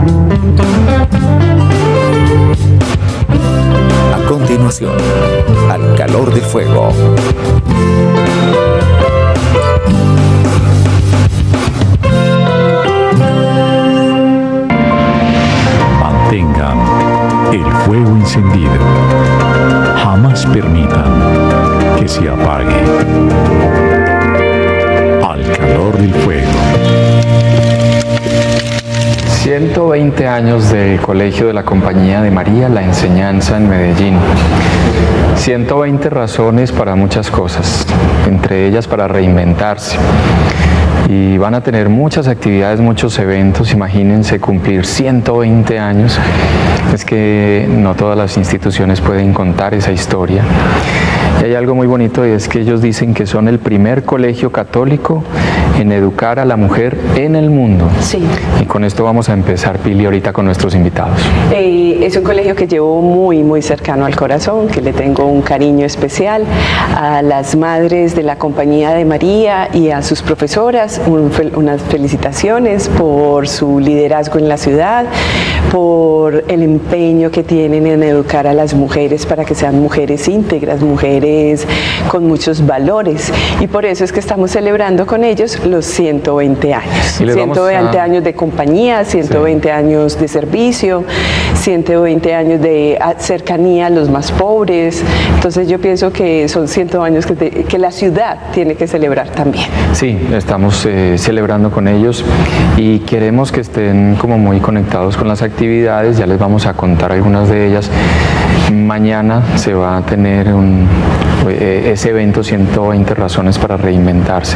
A continuación, Al calor de fuego. Mantengan el fuego encendido. Jamás permitan que se apague. Al calor del fuego. 120 años del Colegio de la Compañía de María, la enseñanza en Medellín. 120 razones para muchas cosas, entre ellas para reinventarse. Y van a tener muchas actividades, muchos eventos. Imagínense cumplir 120 años. Es que no todas las instituciones pueden contar esa historia. Y hay algo muy bonito, y es que ellos dicen que son el primer colegio católico en educar a la mujer en el mundo. Sí. Y con esto vamos a empezar, Pili, ahorita con nuestros invitados. Es un colegio que llevo muy cercano al corazón, que le tengo un cariño especial a las madres de la Compañía de María y a sus profesoras. Unas felicitaciones por su liderazgo en la ciudad, por el empeño que tienen en educar a las mujeres para que sean mujeres íntegras, mujeres con muchos valores. Y por eso es que estamos celebrando con ellos los 120 años. 120 años de compañía, 120 años de servicio, 120 años de cercanía a los más pobres. Entonces yo pienso que son 100 años que la ciudad tiene que celebrar también. Sí, estamos celebrando con ellos y queremos que estén como muy conectados con las actividades. Ya les vamos a contar algunas de ellas. Mañana se va a tener ese evento, 120 razones para reinventarse,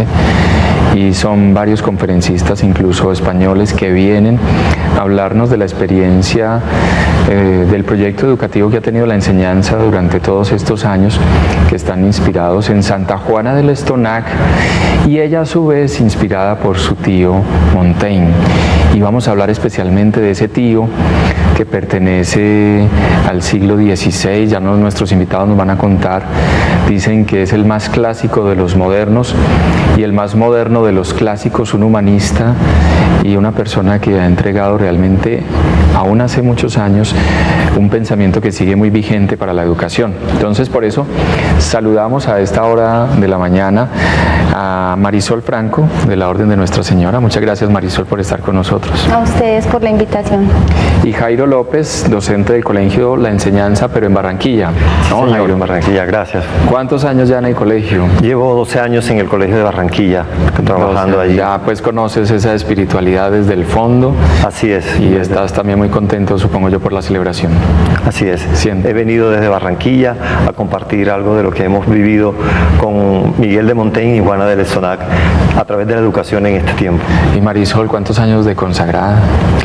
y son varios conferencistas, incluso españoles, que vienen a hablarnos de la experiencia del proyecto educativo que ha tenido la enseñanza durante todos estos años, que están inspirados en Santa Juana del Estonac, y ella a su vez inspirada por su tío Montaigne. Y vamos a hablar especialmente de ese tío que pertenece al siglo XVI, ya nuestros invitados nos van a contar. Dicen que es el más clásico de los modernos y el más moderno de los clásicos, un humanista y una persona que ha entregado realmente, aún hace muchos años, un pensamiento que sigue muy vigente para la educación. Entonces, por eso saludamos a esta hora de la mañana a Marisol Franco, de la Orden de Nuestra Señora. Muchas gracias, Marisol, por estar con nosotros. A ustedes por la invitación. Y Jairo López, docente del colegio La Enseñanza, pero en Barranquilla. No, Jairo, en Barranquilla, gracias. ¿Cuántos años ya en el colegio? Llevo 12 años en el colegio de Barranquilla, trabajando allí. Ya pues conoces esa espiritualidad desde el fondo. Así es. Y estás también muy contento, supongo yo, por la celebración. Así es. Siempre. He venido desde Barranquilla a compartir algo de lo que hemos vivido con Miguel de Montaigne y Juana del Estonac a través de la educación en este tiempo. Y Marisol, ¿cuántos años de consagrada?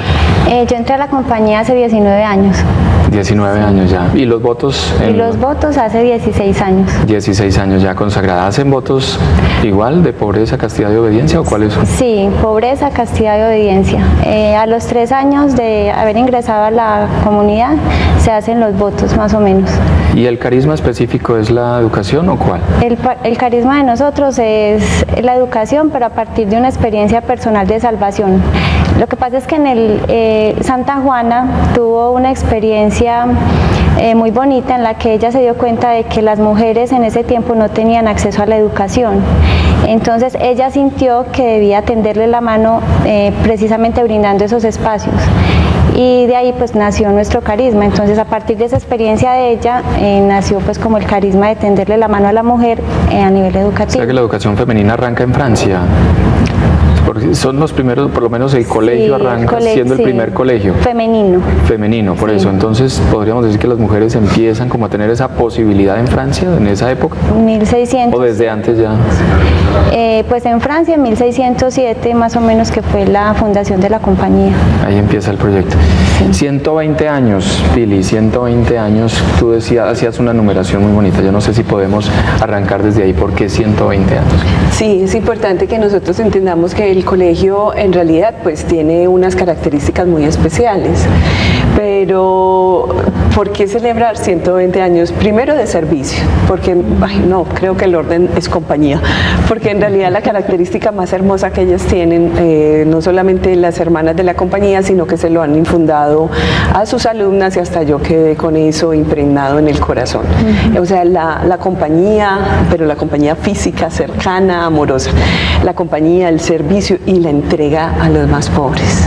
Yo entré a la compañía hace 19 años. 19 años ya. ¿Y los votos? Y los votos hace 16 años. 16 años ya consagrada. ¿Hacen votos igual de pobreza, castidad y obediencia o cuáles son? Sí, pobreza, castidad y obediencia. A los 3 años de haber ingresado a la comunidad se hacen los votos, más o menos. ¿Y el carisma específico es la educación o cuál? El carisma de nosotros es la educación, pero a partir de una experiencia personal de salvación. Lo que pasa es que en Santa Juana tuvo una experiencia muy bonita en la que ella se dio cuenta de que las mujeres en ese tiempo no tenían acceso a la educación. Entonces ella sintió que debía tenderle la mano precisamente brindando esos espacios. Y de ahí pues nació nuestro carisma. Entonces a partir de esa experiencia de ella nació pues como el carisma de tenderle la mano a la mujer a nivel educativo. O sea que la educación femenina arranca en Francia. Porque son los primeros, por lo menos el colegio arranca siendo el primer colegio. Femenino. Femenino, por eso. Entonces, podríamos decir que las mujeres empiezan como a tener esa posibilidad en Francia, en esa época. 1600. ¿O desde antes ya? Pues en Francia, en 1607, más o menos, que fue la fundación de la compañía. Ahí empieza el proyecto. Sí. 120 años, Pili, 120 años. Tú hacías una numeración muy bonita. Yo no sé si podemos arrancar desde ahí. ¿Por qué 120 años? Sí, es importante que nosotros entendamos que el colegio en realidad pues tiene unas características muy especiales, pero ¿por qué celebrar 120 años? Primero de servicio, porque no, creo que el orden es compañía, porque en realidad la característica más hermosa que ellas tienen, no solamente las hermanas de la compañía, sino que se lo han infundado a sus alumnas y hasta yo quedé con eso impregnado en el corazón. O sea, la compañía, pero la compañía física, cercana, amorosa, la compañía, el servicio y la entrega a los más pobres.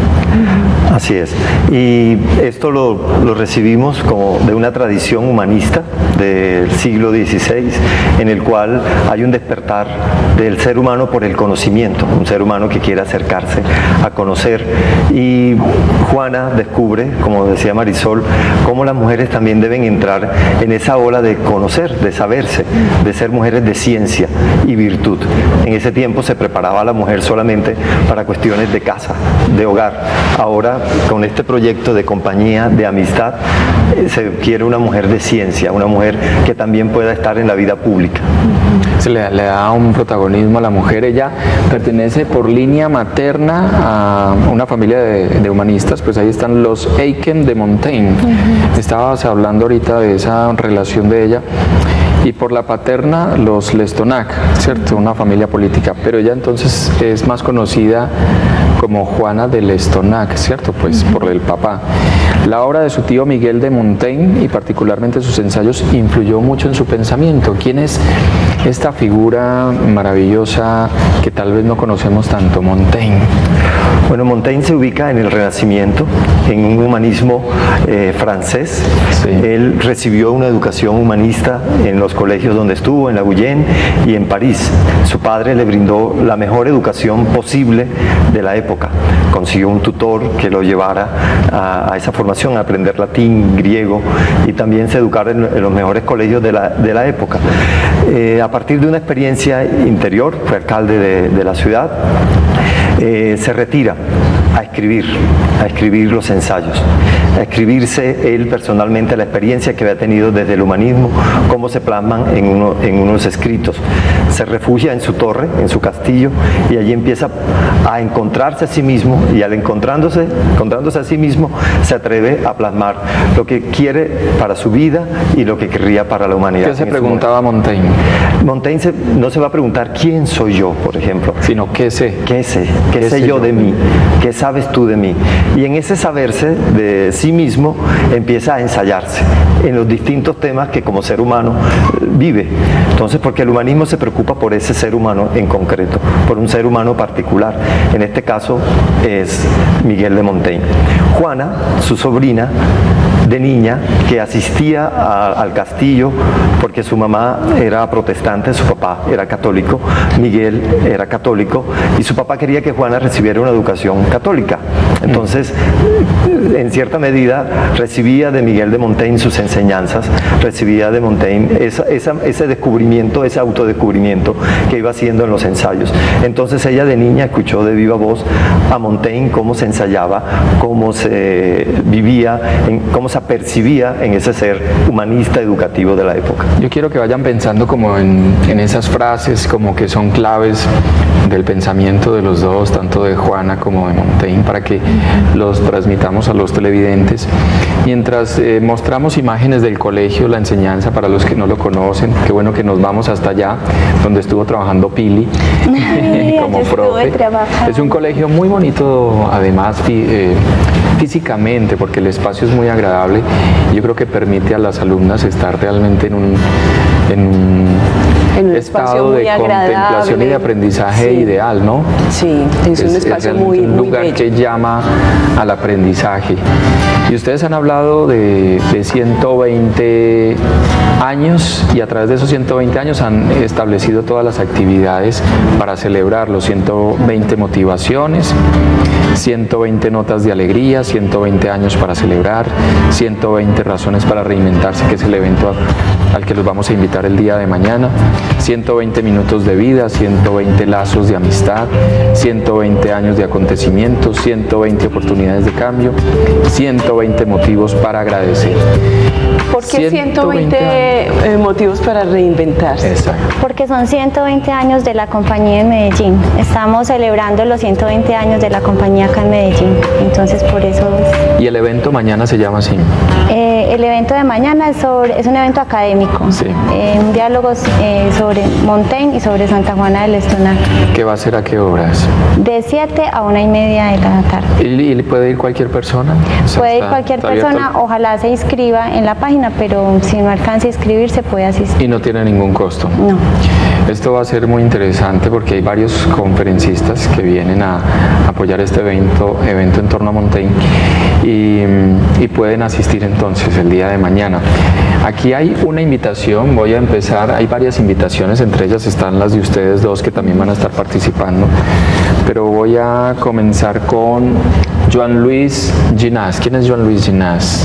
Así es, y esto lo recibimos como de una tradición humanista del siglo XVI, en el cual hay un despertar del ser humano por el conocimiento, un ser humano que quiere acercarse a conocer, y Juana descubre, como decía Marisol, cómo las mujeres también deben entrar en esa ola de conocer, de saberse, de ser mujeres de ciencia y virtud. En ese tiempo se preparaba a la mujer solamente para cuestiones de casa, de hogar. Ahora, con este proyecto de compañía, de amistad, se quiere una mujer de ciencia, una mujer que también pueda estar en la vida pública. Se le da un protagonismo a la mujer. Ella pertenece por línea materna a una familia de humanistas, pues ahí están los Aiken de Montaigne. Estabas hablando ahorita de esa relación de ella. Y por la paterna, los Lestonac, ¿cierto? Una familia política, pero ella entonces es más conocida como Juana de Lestonac, ¿cierto? Pues por el papá. La obra de su tío Miguel de Montaigne y particularmente sus ensayos influyó mucho en su pensamiento. ¿Quién es esta figura maravillosa que tal vez no conocemos tanto, Montaigne? Bueno, Montaigne se ubica en el Renacimiento, en un humanismo francés. Sí. Él recibió una educación humanista en los colegios donde estuvo, en la Guyenne y en París. Su padre le brindó la mejor educación posible de la época. Consiguió un tutor que lo llevara a esa formación, a aprender latín, griego, y también se educara en los mejores colegios de la época. A partir de una experiencia interior, fue alcalde de la ciudad, se retira a escribir los ensayos, a escribirse él personalmente la experiencia que había tenido desde el humanismo, cómo se plasman en unos escritos. Se refugia en su torre, en su castillo, y allí empieza a encontrarse a sí mismo, y al encontrándose a sí mismo, se atreve a plasmar lo que quiere para su vida y lo que querría para la humanidad. ¿Qué se preguntaba Montaigne? Montaigne no se va a preguntar quién soy yo, por ejemplo, sino qué sé. ¿Qué sé yo de mí? ¿Qué sabes tú de mí? Y en ese saberse de sí mismo empieza a ensayarse en los distintos temas que como ser humano vive. Entonces, porque el humanismo se preocupa por ese ser humano en concreto, por un ser humano particular. En este caso es Miguel de Montaigne. Juana, su sobrina, de niña, que asistía al castillo porque su mamá era protestante, su papá era católico, Miguel era católico, y su papá quería que Juana recibiera una educación católica. Entonces, en cierta medida, recibía de Miguel de Montaigne sus enseñanzas, recibía de Montaigne ese descubrimiento, ese autodescubrimiento que iba haciendo en los ensayos. Entonces ella de niña escuchó de viva voz a Montaigne cómo se ensayaba, cómo se vivía, cómo se percibía en ese ser humanista educativo de la época. Yo quiero que vayan pensando como en esas frases como que son claves del pensamiento de los dos, tanto de Juana como de Montaigne, para que los transmitamos a los televidentes. Mientras mostramos imágenes del colegio, la enseñanza para los que no lo conocen, qué bueno que nos vamos hasta allá, donde estuvo trabajando Pili como profe. Es un colegio muy bonito, además físicamente, porque el espacio es muy agradable. Yo creo que permite a las alumnas estar realmente en un estado de contemplación y de aprendizaje ideal, ¿no? Sí, es un espacio muy un lugar bello, que llama al aprendizaje. Y ustedes han hablado de 120 años, y a través de esos 120 años han establecido todas las actividades para celebrar los 120 motivaciones, 120 notas de alegría, 120 años para celebrar, 120 razones para reinventarse, que es el evento al que los vamos a invitar el día de mañana. 120 minutos de vida, 120 lazos de amistad, 120 años de acontecimientos, 120 oportunidades de cambio, 120 motivos para agradecer. ¿Por qué 120 motivos para reinventarse? Exacto. Porque son 120 años de la compañía en Medellín. Estamos celebrando los 120 años de la compañía acá en Medellín. Entonces, por eso es. Y el evento mañana se llama así. El evento de mañana es un evento académico. Sí. Un diálogo sobre Montaigne y sobre Santa Juana del Estonac. ¿Qué va a ser a qué horas? De 7 a 1:30 de la tarde. ¿Y puede ir cualquier persona? O sea, puede ir cualquier persona, ojalá se inscriba en la página, pero si no alcanza a inscribirse puede asistir. Y no tiene ningún costo. No. Esto va a ser muy interesante porque hay varios conferencistas que vienen a apoyar este evento en torno a Montaigne y pueden asistir entonces el día de mañana. Aquí hay una invitación, voy a empezar, hay varias invitaciones, entre ellas están las de ustedes dos que también van a estar participando, pero voy a comenzar con Joan Luis Ginás. ¿Quién es Joan Luis Ginás?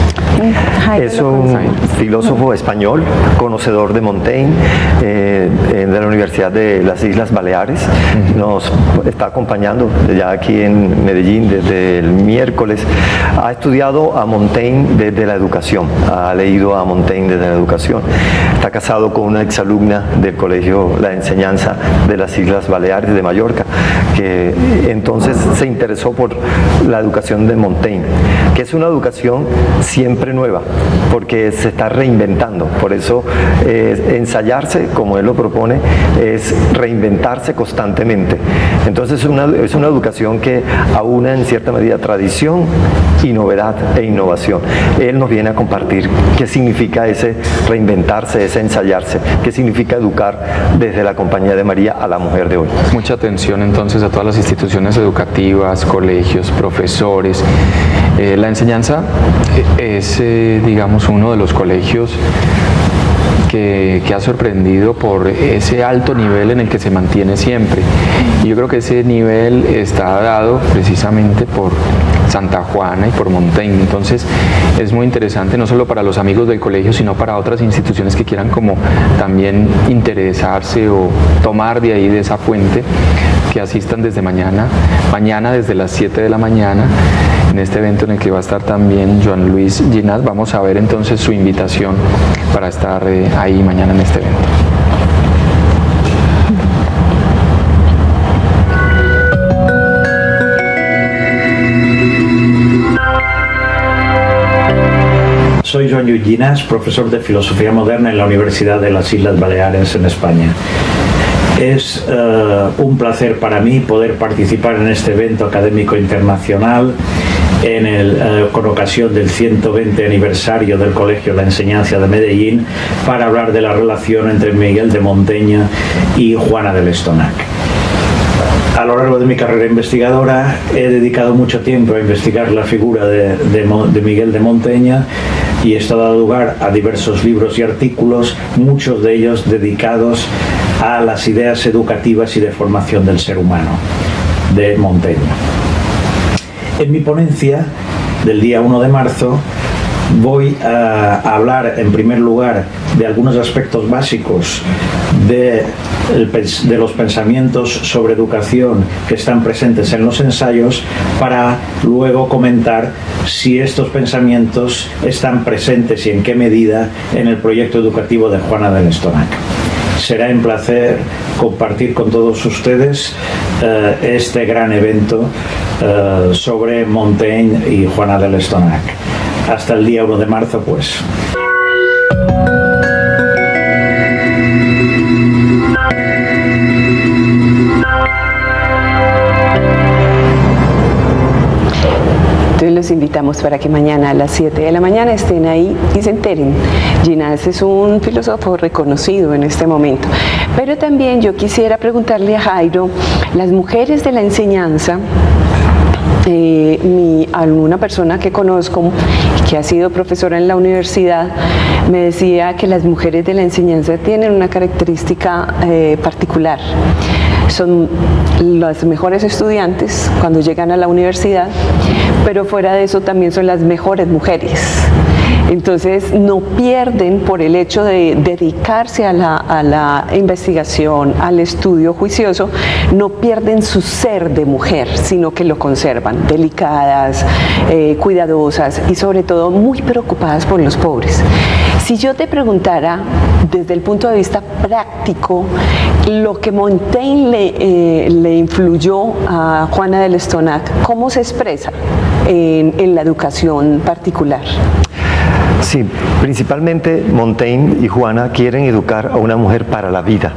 Es un filósofo español, conocedor de Montaigne, de la Universidad de las Islas Baleares. Nos está acompañando ya aquí en Medellín desde el miércoles. Ha estudiado a Montaigne desde la educación, ha leído a Montaigne desde la educación. Está casado con una exalumna del colegio La Enseñanza de las Islas Baleares de Mallorca, que entonces se interesó por la educación de Montaigne, que es una educación siempre nueva, porque se está reinventando. Por eso ensayarse, como él lo propone, es reinventarse constantemente. Entonces es una educación que aúna en cierta medida tradición y novedad e innovación. Él nos viene a compartir qué significa ese reinventarse, ese ensayarse, qué significa educar desde la Compañía de María a la mujer de hoy. Mucha atención entonces a todas las instituciones educativas, colegios, profesores. La enseñanza es, digamos, uno de los colegios que ha sorprendido por ese alto nivel en el que se mantiene siempre. Y yo creo que ese nivel está dado precisamente por Santa Juana y por Montaigne. Entonces es muy interesante no solo para los amigos del colegio, sino para otras instituciones que quieran como también interesarse o tomar de ahí, de esa fuente, que asistan desde mañana desde las 7 de la mañana, en este evento en el que va a estar también Joan Luis Ginás. Vamos a ver entonces su invitación para estar ahí mañana en este evento. Soy Joan Luis Ginás, profesor de Filosofía Moderna en la Universidad de las Islas Baleares en España. Es un placer para mí poder participar en este evento académico internacional con ocasión del 120 aniversario del Colegio La Enseñanza de Medellín, para hablar de la relación entre Miguel de Montaigne y Juana del Estonac. A lo largo de mi carrera investigadora he dedicado mucho tiempo a investigar la figura de Miguel de Montaigne, y esto ha dado lugar a diversos libros y artículos, muchos de ellos dedicados a las ideas educativas y de formación del ser humano de Montaigne. En mi ponencia del día 1 de marzo voy a hablar en primer lugar de algunos aspectos básicos de los pensamientos sobre educación que están presentes en los ensayos, para luego comentar si estos pensamientos están presentes y en qué medida en el proyecto educativo de Juana del Estonac. Será un placer compartir con todos ustedes este gran evento sobre Montaigne y Juana del Estonac. Hasta el día 1 de marzo, pues. Entonces los invitamos para que mañana a las 7 de la mañana estén ahí y se enteren. Ginás es un filósofo reconocido en este momento. Pero también yo quisiera preguntarle a Jairo, las mujeres de la enseñanza, alguna persona que conozco que ha sido profesora en la universidad me decía que las mujeres de la enseñanza tienen una característica particular. Son las mejores estudiantes cuando llegan a la universidad, pero fuera de eso también son las mejores mujeres. Entonces no pierden, por el hecho de dedicarse a la investigación, al estudio juicioso, no pierden su ser de mujer, sino que lo conservan, delicadas, cuidadosas y sobre todo muy preocupadas por los pobres. Si yo te preguntara desde el punto de vista práctico lo que Montaigne le influyó a Juana del Estonac, ¿cómo se expresa en la educación particular? Sí, principalmente Montaigne y Juana quieren educar a una mujer para la vida.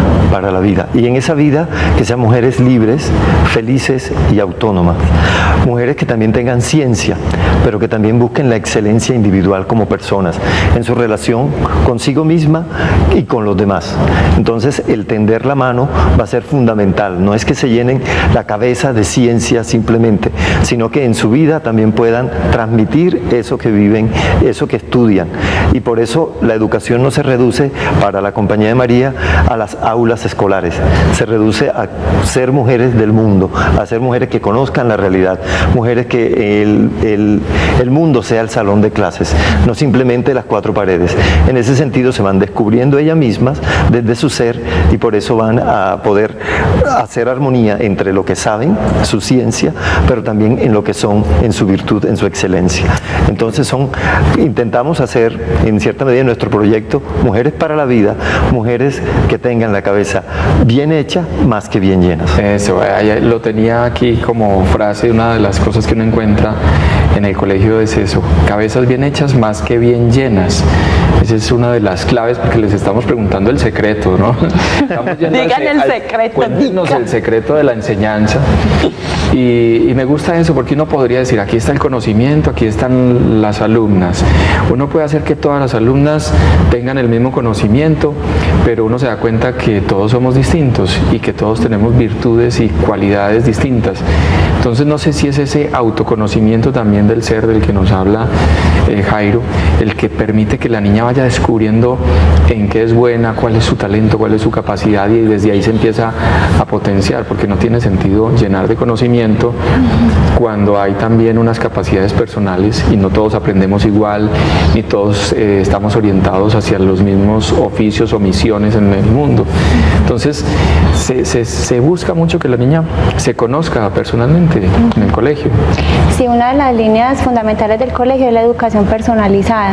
Y en esa vida que sean mujeres libres, felices y autónomas. Mujeres que también tengan ciencia, pero que también busquen la excelencia individual como personas, en su relación consigo misma y con los demás. Entonces el tender la mano va a ser fundamental. No es que se llenen la cabeza de ciencia simplemente, sino que en su vida también puedan transmitir eso que viven, eso que estudian. Y por eso la educación no se reduce para la Compañía de María a las aulas escolares, se reduce a ser mujeres del mundo, a ser mujeres que conozcan la realidad, mujeres que el mundo sea el salón de clases, no simplemente las cuatro paredes. En ese sentido se van descubriendo ellas mismas desde su ser y por eso van a poder hacer armonía entre lo que saben, su ciencia, pero también en lo que son, en su virtud, en su excelencia. Entonces intentamos hacer en cierta medida nuestro proyecto mujeres para la vida, mujeres que tengan la cabeza bien hecha más que bien llenas. Eso, lo tenía aquí como frase, una de las cosas que uno encuentra en el colegio es eso, cabezas bien hechas más que bien llenas. Esa es una de las claves porque les estamos preguntando el secreto, ¿no? Digan el secreto. Cuéntenos el secreto de la enseñanza. Y me gusta eso porque uno podría decir, aquí está el conocimiento, aquí están las alumnas. Uno puede hacer que todas las alumnas tengan el mismo conocimiento, pero uno se da cuenta que todos somos distintos y que todos tenemos virtudes y cualidades distintas. Entonces no sé si es ese autoconocimiento también del ser del que nos habla Jairo, el que permite que la niña vaya descubriendo en qué es buena, cuál es su talento, cuál es su capacidad y desde ahí se empieza a potenciar, porque no tiene sentido llenar de conocimiento cuando hay también unas capacidades personales y no todos aprendemos igual, ni todos estamos orientados hacia los mismos oficios o misiones en el mundo. Entonces se busca mucho que la niña se conozca personalmente en el colegio. Sí, una de las líneas fundamentales del colegio es la educación personalizada.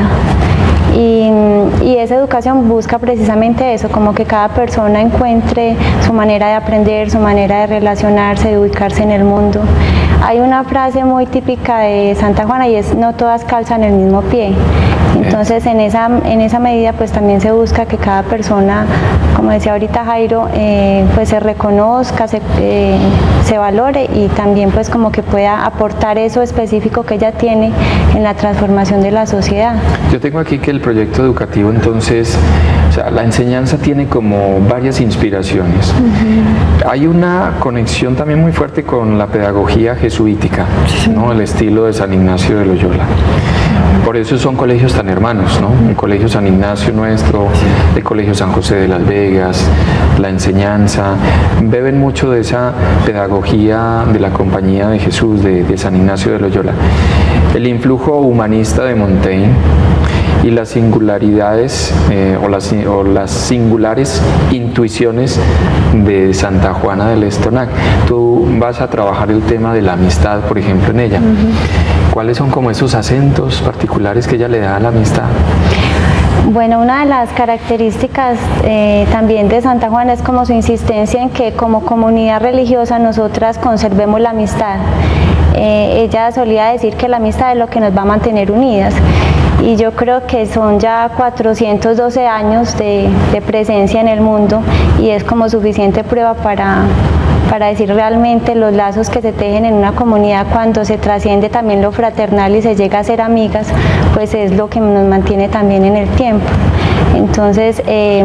Y esa educación busca precisamente eso, como que cada persona encuentre su manera de aprender, su manera de relacionarse, de ubicarse en el mundo. Hay una frase muy típica de Santa Juana y es: no todas calzan el mismo pie. Entonces en esa medida pues también se busca que cada persona, como decía ahorita Jairo, pues se reconozca, se valore y también pues como que pueda aportar eso específico que ella tiene en la transformación de la sociedad. Yo tengo aquí que el proyecto educativo entonces, o sea, la enseñanza tiene como varias inspiraciones. Hay una conexión también muy fuerte con la pedagogía jesuítica, ¿no? El estilo de San Ignacio de Loyola. Por eso son colegios tan hermanos, ¿no? El Colegio San Ignacio nuestro, el Colegio San José de Las Vegas, la enseñanza, beben mucho de esa pedagogía de la Compañía de Jesús, de San Ignacio de Loyola. El influjo humanista de Montaigne y las singularidades o las singulares intuiciones de Santa Juana del Estonac. Tú vas a trabajar el tema de la amistad, por ejemplo, en ella. ¿Cuáles son como esos acentos particulares que ella le da a la amistad? Bueno, una de las características también de Santa Juana es como su insistencia en que como comunidad religiosa nosotras conservemos la amistad. Ella solía decir que la amistad es lo que nos va a mantener unidas. Y yo creo que son ya 412 años de presencia en el mundo y es como suficiente prueba para decir realmente los lazos que se tejen en una comunidad cuando se trasciende también lo fraternal y se llega a ser amigas, pues es lo que nos mantiene también en el tiempo. Entonces,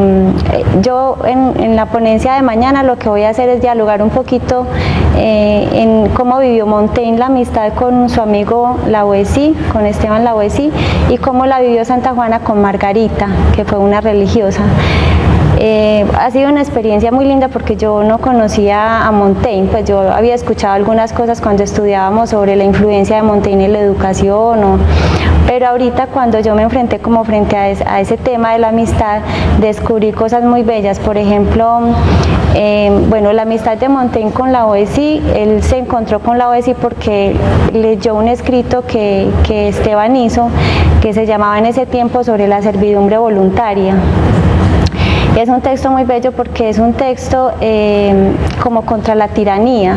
yo en la ponencia de mañana lo que voy a hacer es dialogar un poquito en cómo vivió Montaigne la amistad con su amigo Lavoisier, con Esteban Lavoisier, y cómo la vivió Santa Juana con Margarita, que fue una religiosa. Ha sido una experiencia muy linda porque yo no conocía a Montaigne, pues yo había escuchado algunas cosas cuando estudiábamos sobre la influencia de Montaigne en la educación, pero ahorita cuando yo me enfrenté como frente a ese tema de la amistad, descubrí cosas muy bellas. Por ejemplo, bueno, la amistad de Montaigne con la OSI, él se encontró con la OSI porque leyó un escrito que Esteban hizo, que se llamaba en ese tiempo sobre la servidumbre voluntaria. Es un texto muy bello porque es un texto como contra la tiranía.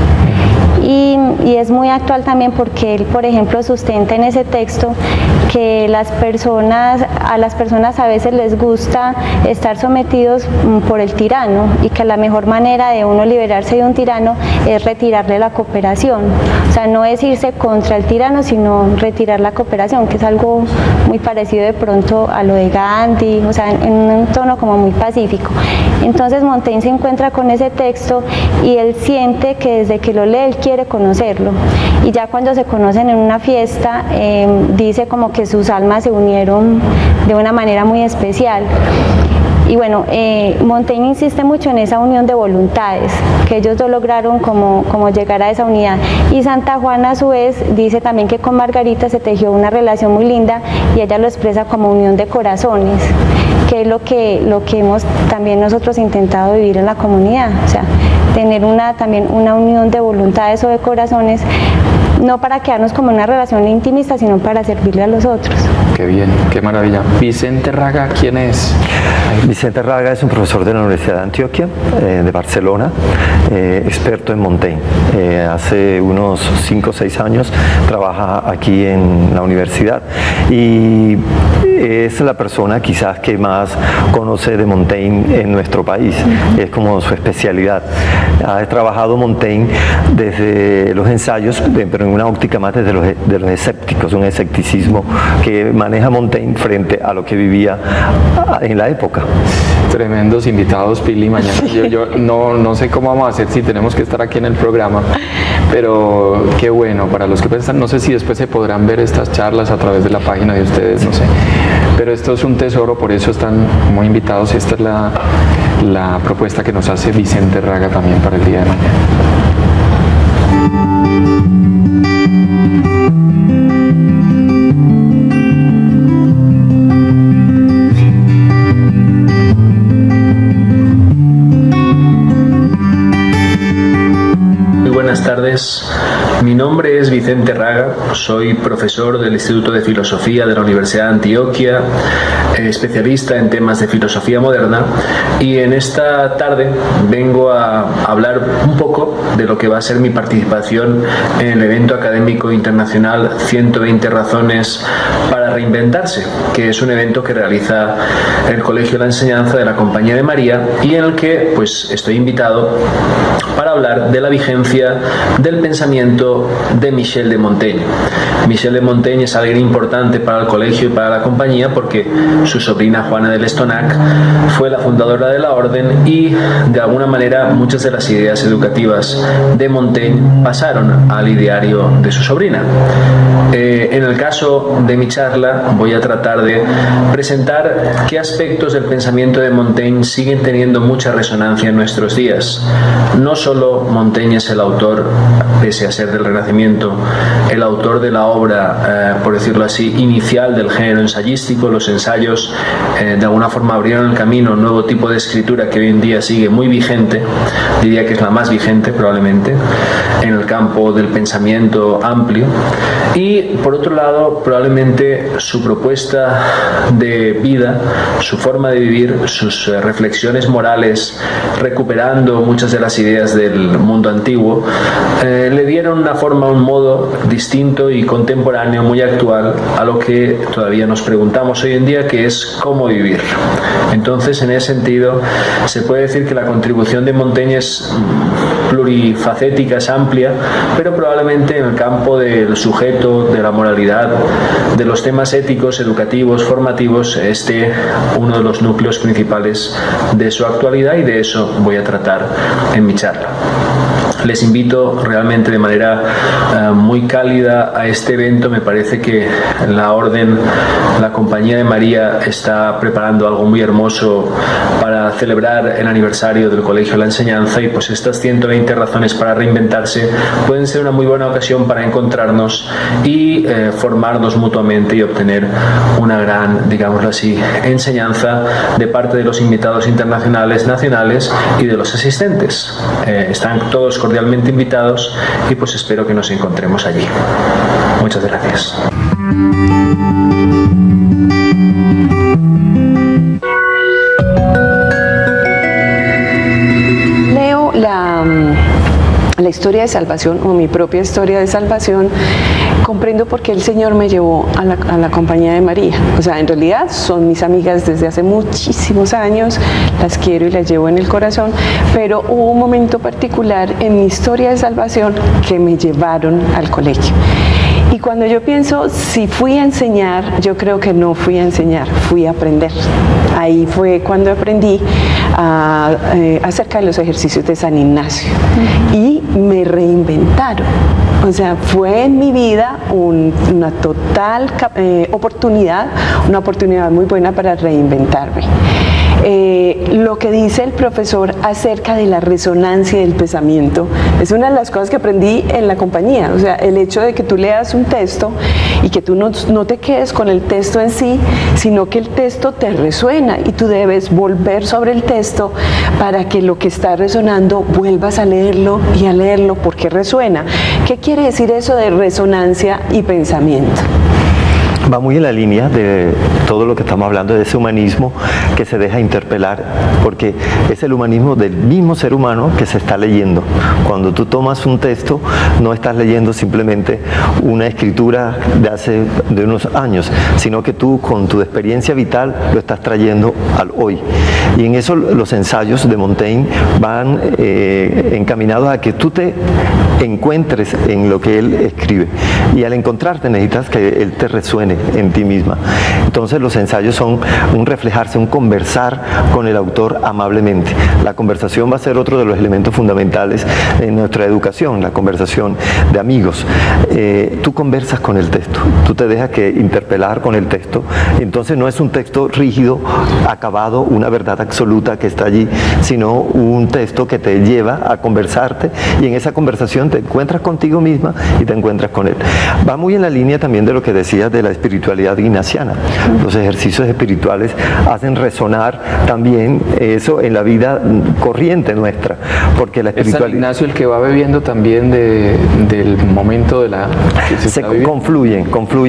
Y es muy actual también porque él, por ejemplo, sustenta en ese texto que a las personas a veces les gusta estar sometidos por el tirano y que la mejor manera de uno liberarse de un tirano es retirarle la cooperación. O sea, no es irse contra el tirano, sino retirar la cooperación, que es algo muy parecido de pronto a lo de Gandhi, o sea, en un tono como muy pacífico. Entonces Montaigne se encuentra con ese texto y él siente que desde que lo lee él quiere conocerlo, y ya cuando se conocen en una fiesta dice como que sus almas se unieron de una manera muy especial. Y bueno, Montaigne insiste mucho en esa unión de voluntades, que ellos dos lograron como llegar a esa unidad. Y Santa Juana a su vez dice también que con Margarita se tejió una relación muy linda y ella lo expresa como unión de corazones, que es lo que hemos también nosotros intentado vivir en la comunidad, o sea, tener también una unión de voluntades o de corazones, no para quedarnos como en una relación intimista, sino para servirle a los otros. Qué bien, qué maravilla. Vicente Raga, ¿quién es? Vicente Raga es un profesor de la Universidad de Antioquia, de Barcelona, experto en Montaigne. Hace unos 5 o 6 años trabaja aquí en la universidad y es la persona quizás que más conoce de Montaigne en nuestro país. Es como su especialidad. Ha trabajado Montaigne desde los ensayos, pero en una óptica más desde los escépticos, un escepticismo que maneja Montaigne frente a lo que vivía en la época. Tremendos invitados, Pili, mañana. Yo no sé cómo vamos a hacer si tenemos que estar aquí en el programa, pero qué bueno, para los que piensan, no sé si después se podrán ver estas charlas a través de la página de ustedes, no sé, pero esto es un tesoro, por eso están muy invitados y esta es la propuesta que nos hace Vicente Raga también para el día de mañana. Buenas tardes, mi nombre es Vicente Raga, soy profesor del Instituto de Filosofía de la Universidad de Antioquia, especialista en temas de filosofía moderna, y en esta tarde vengo a hablar un poco de lo que va a ser mi participación en el evento académico internacional 120 razones para reinventarse, que es un evento que realiza el Colegio de la Enseñanza de la Compañía de María y en el que pues estoy invitado para hablar de la vigencia del pensamiento de Michel de Montaigne. Michel de Montaigne es alguien importante para el colegio y para la compañía porque su sobrina Juana de Lestonac fue la fundadora de la orden y de alguna manera muchas de las ideas educativas de Montaigne pasaron al ideario de su sobrina. En el caso de mi charla voy a tratar de presentar qué aspectos del pensamiento de Montaigne siguen teniendo mucha resonancia en nuestros días. No solo Montaigne es el autor, pese a ser del Renacimiento, el autor de la obra, por decirlo así, inicial del género ensayístico. Los ensayos de alguna forma abrieron el camino a un nuevo tipo de escritura que hoy en día sigue muy vigente, diría que es la más vigente probablemente, en el campo del pensamiento amplio. Y por otro lado, probablemente su propuesta de vida, su forma de vivir, sus reflexiones morales, recuperando muchas de las ideas del mundo antiguo, le dieron una forma, un modo distinto y contemporáneo, muy actual a lo que todavía nos preguntamos hoy en día, que es cómo vivir. Entonces, en ese sentido, se puede decir que la contribución de Montaigne es plurifacética, es amplia, pero probablemente en el campo del sujeto, de la moralidad, de los temas éticos, educativos, formativos, uno de los núcleos principales de su actualidad, y de eso voy a tratar en mi charla. Les invito realmente de manera muy cálida a este evento. Me parece que la Orden, la Compañía de María, está preparando algo muy hermoso para celebrar el aniversario del Colegio de la Enseñanza, y pues estas 120 razones para reinventarse pueden ser una muy buena ocasión para encontrarnos y formarnos mutuamente y obtener una gran, digámoslo así, enseñanza de parte de los invitados internacionales, nacionales y de los asistentes. Están todos cordialmente invitados y pues espero que nos encontremos allí. Muchas gracias. Leo la historia de salvación, o mi propia historia de salvación. Comprendo por qué el Señor me llevó a la Compañía de María. O sea, en realidad son mis amigas desde hace muchísimos años, las quiero y las llevo en el corazón, pero hubo un momento particular en mi historia de salvación que me llevaron al colegio. Y cuando yo pienso, si fui a enseñar, yo creo que no fui a enseñar, fui a aprender. Ahí fue cuando aprendí acerca de los ejercicios de San Ignacio y me reinventaron. O sea, fue en mi vida una total oportunidad, una oportunidad muy buena para reinventarme. Lo que dice el profesor acerca de la resonancia del pensamiento es una de las cosas que aprendí en la compañía. O sea, el hecho de que tú leas un texto y que tú no te quedes con el texto en sí, sino que el texto te resuena y tú debes volver sobre el texto para que lo que está resonando vuelvas a leerlo y a leerlo porque resuena. ¿Qué quiere decir eso de resonancia y pensamiento? Va muy en la línea de todo lo que estamos hablando, de ese humanismo que se deja interpelar, porque es el humanismo del mismo ser humano que se está leyendo. Cuando tú tomas un texto, no estás leyendo simplemente una escritura de unos años, sino que tú con tu experiencia vital lo estás trayendo al hoy. Y en eso los ensayos de Montaigne van encaminados a que tú te encuentres en lo que él escribe. Y al encontrarte necesitas que él te resuene en ti misma. Entonces los ensayos son un reflejarse, un conversar con el autor amablemente. La conversación va a ser otro de los elementos fundamentales en nuestra educación, la conversación de amigos. Tú conversas con el texto, tú te dejas que interpelar con el texto. Entonces no es un texto rígido, acabado, una verdad absoluta que está allí, sino un texto que te lleva a conversarte, y en esa conversación te encuentras contigo misma y te encuentras con él. Va muy en la línea también de lo que decías de la espiritualidad ignaciana. Los ejercicios espirituales hacen resonar también eso en la vida corriente nuestra, porque la espiritualidad... ¿Es San Ignacio el que va bebiendo también del momento de la... Se confluyen.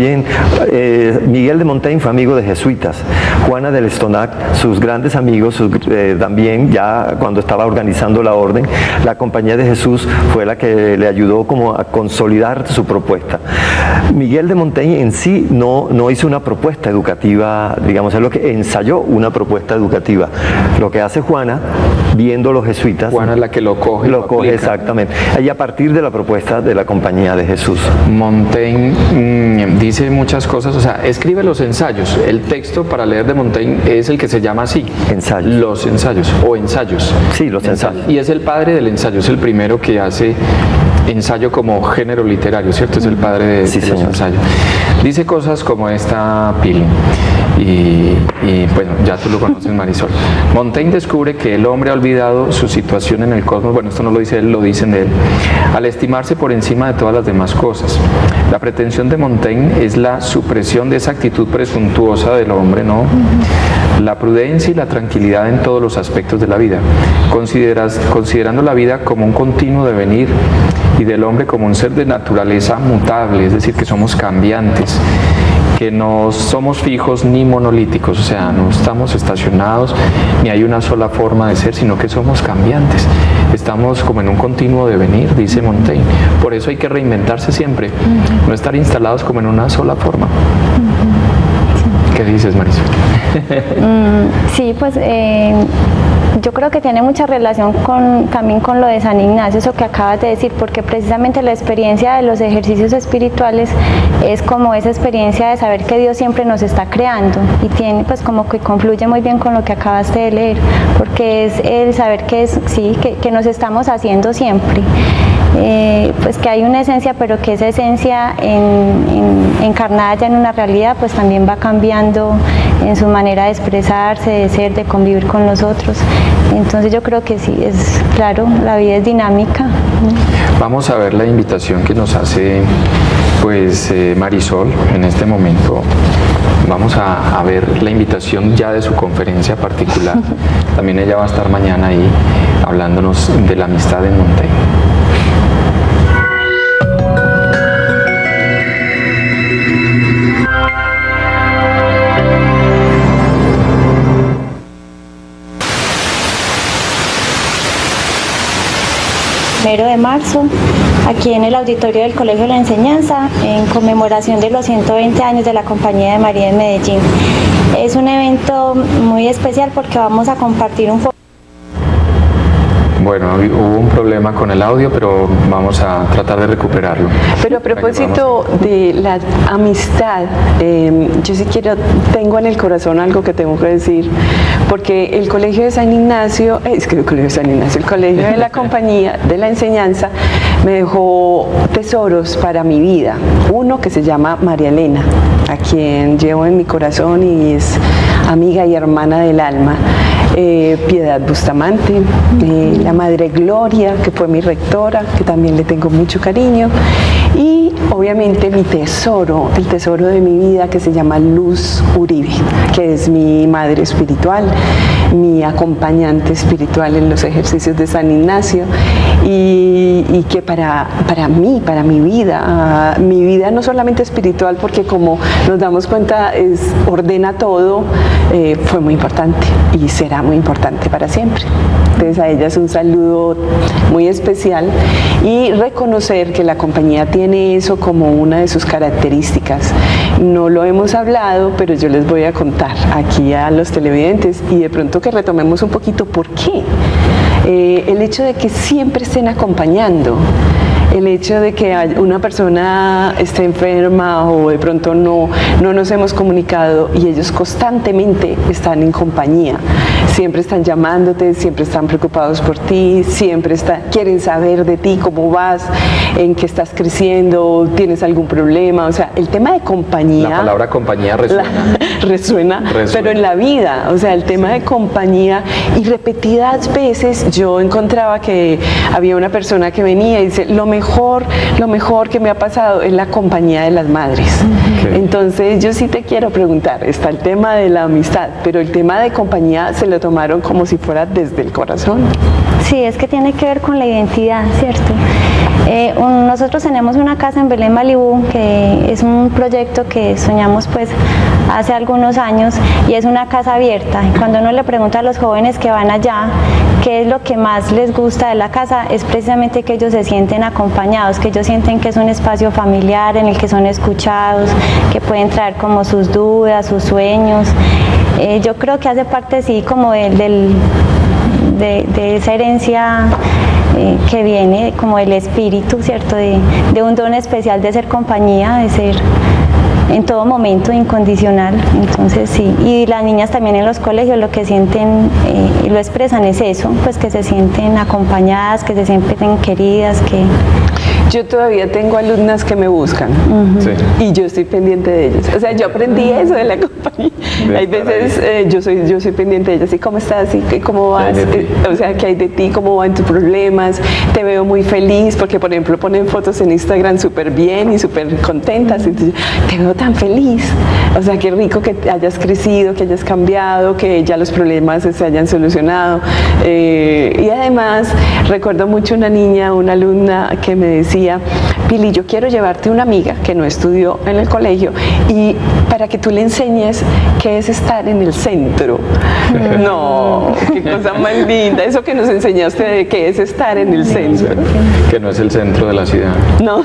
Miguel de Montaigne fue amigo de jesuitas. Juana del Estonac, sus grandes amigos, también ya cuando estaba organizando la orden, la Compañía de Jesús fue la que le ayudó como a consolidar su propuesta. Miguel de Montaigne en sí no hizo una propuesta educativa, digamos, es lo que ensayó una propuesta educativa. Lo que hace Juana, viendo los jesuitas... Juana es la que lo coge. Lo coge, exactamente. Y a partir de la propuesta de la Compañía de Jesús. Montaigne dice muchas cosas, o sea, escribe los ensayos. El texto para leer de Montaigne es el que se llama así. Ensayos. Los ensayos, o ensayos. Sí, los ensayos. Y es el padre del ensayo, es el primero que hace ensayo como género literario, ¿cierto? Es el padre de los ensayos. Dice cosas como esta Pili, y bueno, ya tú lo conoces, Marisol. Montaigne descubre que el hombre ha olvidado su situación en el cosmos, bueno, esto no lo dice él, lo dicen de él, al estimarse por encima de todas las demás cosas. La pretensión de Montaigne es la supresión de esa actitud presuntuosa del hombre, ¿no? La prudencia y la tranquilidad en todos los aspectos de la vida, considerando la vida como un continuo devenir y del hombre como un ser de naturaleza mutable, es decir, que somos cambiantes, que no somos fijos ni monolíticos, o sea, no estamos estacionados ni hay una sola forma de ser, sino que somos cambiantes. Estamos como en un continuo devenir, dice Montaigne. Por eso hay que reinventarse siempre, no estar instalados como en una sola forma. ¿Qué dices, Marisol? Sí, pues yo creo que tiene mucha relación también con lo de San Ignacio, eso que acabas de decir, porque precisamente la experiencia de los ejercicios espirituales es como esa experiencia de saber que Dios siempre nos está creando y tiene pues como que confluye muy bien con lo que acabaste de leer, porque es el saber que que nos estamos haciendo siempre. Pues que hay una esencia, pero que esa esencia encarnada ya en una realidad pues también va cambiando en su manera de expresarse, de ser, de convivir con los otros. Entonces yo creo que sí, es claro, la vida es dinámica. Vamos a ver la invitación que nos hace pues Marisol en este momento. Vamos a ver la invitación ya de su conferencia particular. También ella va a estar mañana ahí hablándonos de la amistad en Montaigne. De marzo, aquí en el auditorio del Colegio de la Enseñanza, en conmemoración de los 120 años de la Compañía de María en Medellín. Es un evento muy especial porque vamos a compartir un poco. Bueno, hubo un problema con el audio, pero vamos a tratar de recuperarlo. Pero a propósito de la amistad, yo sí tengo en el corazón algo que tengo que decir, porque el Colegio de San Ignacio, el Colegio de la Compañía de la Enseñanza me dejó tesoros para mi vida. Uno que se llama María Elena, a quien llevo en mi corazón y es amiga y hermana del alma. Piedad Bustamante, la Madre Gloria, que fue mi rectora, que también le tengo mucho cariño, y obviamente mi tesoro, el tesoro de mi vida, que se llama Luz Uribe, que es mi madre espiritual, mi acompañante espiritual en los ejercicios de San Ignacio, y que para mí, para mi vida no solamente espiritual, porque como nos damos cuenta ordena todo, fue muy importante y será muy importante para siempre. Entonces a ella es un saludo muy especial y reconocer que la compañía tiene eso como una de sus características. No lo hemos hablado, pero yo les voy a contar aquí a los televidentes y de pronto que retomemos un poquito por qué. El hecho de que siempre estén acompañando, el hecho de que una persona esté enferma o de pronto no nos hemos comunicado y ellos constantemente están en compañía, siempre están llamándote, siempre están preocupados por ti, siempre quieren saber de ti, cómo vas, en qué estás creciendo, tienes algún problema, o sea, el tema de compañía. La palabra compañía resuena, pero en la vida, o sea, el tema de compañía, y repetidas veces yo encontraba que había una persona que venía y dice, lo mejor que me ha pasado es la compañía de las madres. Okay. Entonces yo sí te quiero preguntar, está el tema de la amistad, pero el tema de compañía se lo tomaron como si fuera desde el corazón. Sí, es que tiene que ver con la identidad, ¿cierto? Nosotros tenemos una casa en Belén, Malibú, que es un proyecto que soñamos pues hace algunos años y es una casa abierta. Cuando uno le pregunta a los jóvenes que van allá qué es lo que más les gusta de la casa, es precisamente que ellos se sienten acompañados, que ellos sienten que es un espacio familiar en el que son escuchados, que pueden traer como sus dudas, sus sueños. Yo creo que hace parte sí como de esa herencia que viene como el espíritu, ¿cierto? De un don especial de ser compañía, de ser en todo momento incondicional. Entonces sí, y las niñas también en los colegios lo que sienten y lo expresan es eso, pues que se sienten acompañadas, que se sienten queridas, que... Yo todavía tengo alumnas que me buscan Sí. y yo estoy pendiente de ellas. O sea, yo aprendí eso de la compañía. Hay veces yo soy pendiente de ellas. ¿Y cómo estás? ¿Y cómo vas? O sea, ¿qué hay de ti? ¿Cómo van tus problemas? Te veo muy feliz porque, por ejemplo, ponen fotos en Instagram súper bien y súper contentas. Entonces, te veo tan feliz. O sea, qué rico que hayas crecido, que hayas cambiado, que ya los problemas se hayan solucionado. Y además, recuerdo mucho una niña, una alumna que me decía, María, Pili, yo quiero llevarte una amiga que no estudió en el colegio y para que tú le enseñes qué es estar en el centro. No, qué cosa más linda, eso que nos enseñaste de qué es estar en el centro. Que no es el centro de la ciudad. No.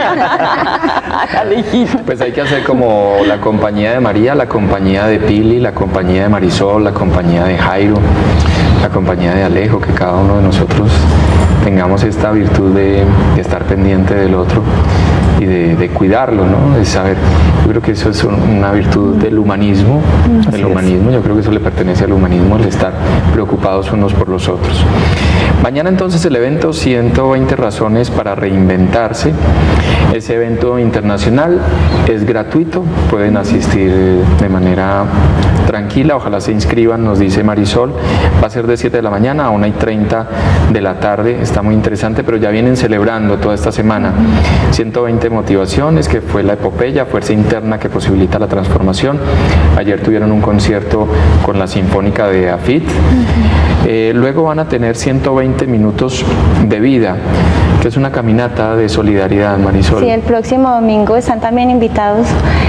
Pues hay que hacer como la compañía de María, la compañía de Pili, la compañía de Marisol, la compañía de Jairo, la compañía de Alejo, que cada uno de nosotros tengamos esta virtud de estar pendiente del otro y de cuidarlo, ¿no? De saber, yo creo que eso es una virtud del humanismo, yo creo que eso le pertenece al humanismo, el estar preocupados unos por los otros. Mañana entonces el evento 120 razones para reinventarse. Ese evento internacional es gratuito, pueden asistir de manera tranquila, ojalá se inscriban, nos dice Marisol, va a ser de 7 de la mañana a 1:30 de la tarde, está muy interesante, pero ya vienen celebrando toda esta semana 120 motivaciones, que fue la epopeya, fuerza interna que posibilita la transformación. Ayer tuvieron un concierto con la Sinfónica de AFIT. Luego van a tener 120 minutos de vida, que es una caminata de solidaridad, Marisol. Sí, el próximo domingo están también invitados.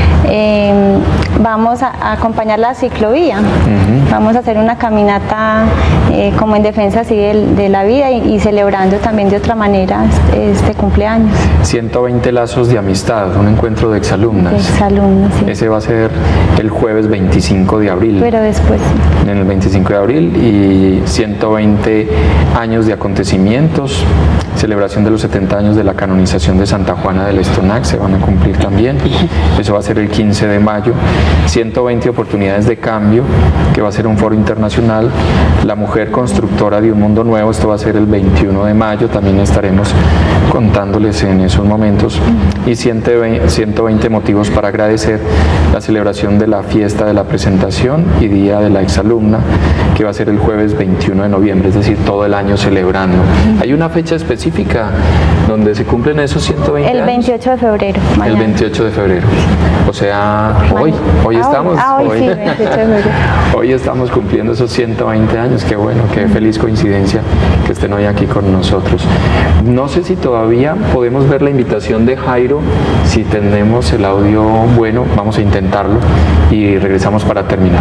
Vamos a acompañar la ciclovía. Vamos a hacer una caminata como en defensa así de la vida y celebrando también de otra manera este cumpleaños. 120 lazos de amistad, un encuentro de exalumnas. De exalumnas, sí. Ese va a ser el jueves 25 de abril. Pero después. Sí. En el 25 de abril y 120 años de acontecimientos, celebración de los 70 años de la canonización de Santa Juana del Estonac, se van a cumplir también. Eso va a ser el 15 de mayo. 120 oportunidades de cambio, que va a ser un foro internacional. La mujer constructora de un mundo nuevo, esto va a ser el 21 de mayo, también estaremos contándoles en esos momentos. Y 120 motivos para agradecer, la celebración de la fiesta de la presentación y día de la exalumna, que va a ser el jueves 21 de noviembre, es decir, todo el año celebrando. ¿Hay una fecha específica donde se cumplen esos 120 años? El 28 de febrero. Mañana. El 28 de febrero. O sea, hoy estamos. Hoy sí, 28 de febrero. Hoy estamos cumpliendo esos 120 años. Qué bueno, qué feliz coincidencia que estén hoy aquí con nosotros. No sé si todavía podemos ver la invitación de Jairo. Si tenemos el audio bueno, vamos a intentarlo y regresamos para terminar.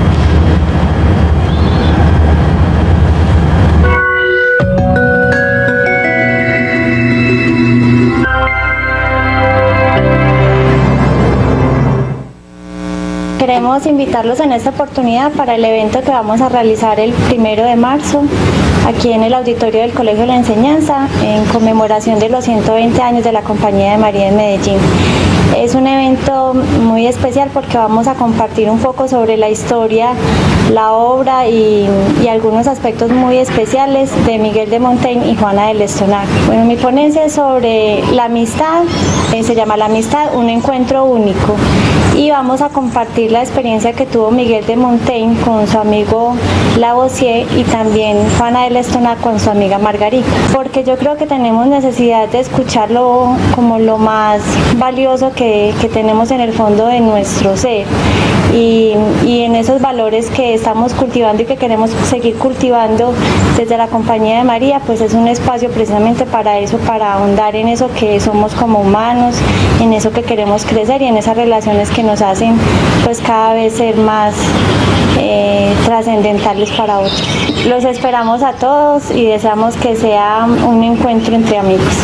Queremos invitarlos en esta oportunidad para el evento que vamos a realizar el 1 de marzo aquí en el auditorio del Colegio de la Enseñanza en conmemoración de los 120 años de la Compañía de María en Medellín. Es un evento muy especial porque vamos a compartir un poco sobre la historia, la obra y algunos aspectos muy especiales de Miguel de Montaigne y Juana del Estonac. Bueno, mi ponencia es sobre la amistad, se llama La amistad, un encuentro único. Y vamos a compartir la experiencia que tuvo Miguel de Montaigne con su amigo Lavoisier y también Juana del Estonac con su amiga Margarita. Porque yo creo que tenemos necesidad de escucharlo como lo más valioso que tenemos en el fondo de nuestro ser. Y en esos valores que estamos cultivando y que queremos seguir cultivando desde la Compañía de María, pues es un espacio precisamente para eso, para ahondar en eso que somos como humanos, en eso que queremos crecer y en esas relaciones que nos hacen pues cada vez ser más trascendentales para otros. Los esperamos a todos y deseamos que sea un encuentro entre amigos.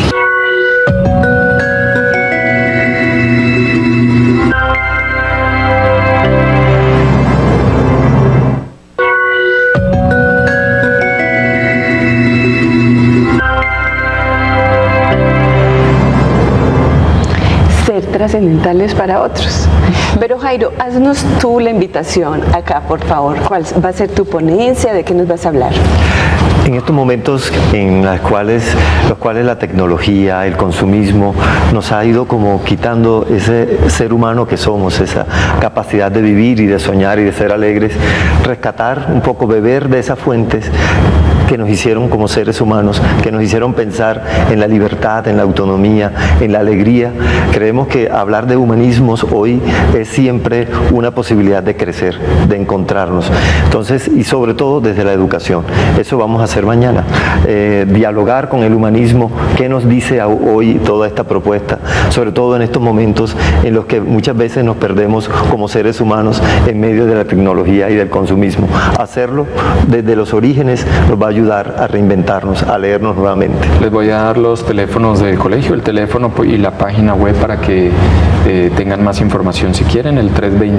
Trascendentales para otros. Pero Jairo, haznos tú la invitación acá, por favor. ¿Cuál va a ser tu ponencia? ¿De qué nos vas a hablar? En estos momentos en los cuales la tecnología, el consumismo nos ha ido como quitando ese ser humano que somos, esa capacidad de vivir y de soñar y de ser alegres, rescatar un poco, beber de esas fuentes que nos hicieron como seres humanos, que nos hicieron pensar en la libertad, en la autonomía, en la alegría. Creemos que hablar de humanismos hoy es siempre una posibilidad de crecer, de encontrarnos. Entonces, y sobre todo desde la educación. Eso vamos a hacer mañana. Dialogar con el humanismo, qué nos dice hoy toda esta propuesta, sobre todo en estos momentos en los que muchas veces nos perdemos como seres humanos en medio de la tecnología y del consumismo. Hacerlo desde los orígenes nos va a ayudar a reinventarnos, a leernos nuevamente. Les voy a dar los teléfonos del colegio, el teléfono y la página web para que tengan más información si quieren, el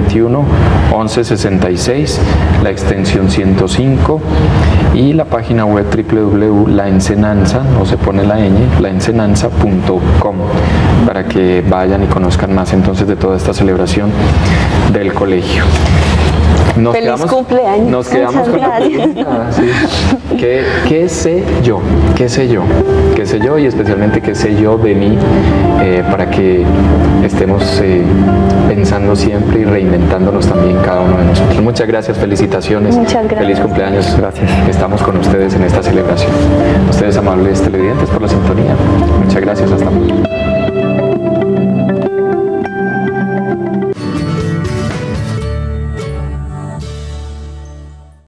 321-1166, la extensión 105 y la página web www.laensenanza, o se pone la ñ, laensenanza.com, para que vayan y conozcan más entonces de toda esta celebración del colegio. Feliz cumpleaños. Nos quedamos con la pregunta, sí. ¿Qué sé yo? ¿Qué sé yo? ¿Qué sé yo? Y especialmente qué sé yo de mí, para que estemos pensando siempre y reinventándonos también cada uno de nosotros. Muchas gracias, felicitaciones. Muchas gracias. Feliz cumpleaños. Gracias. Estamos con ustedes en esta celebración. Ustedes, amables televidentes, por la sintonía. Muchas gracias. Hasta luego.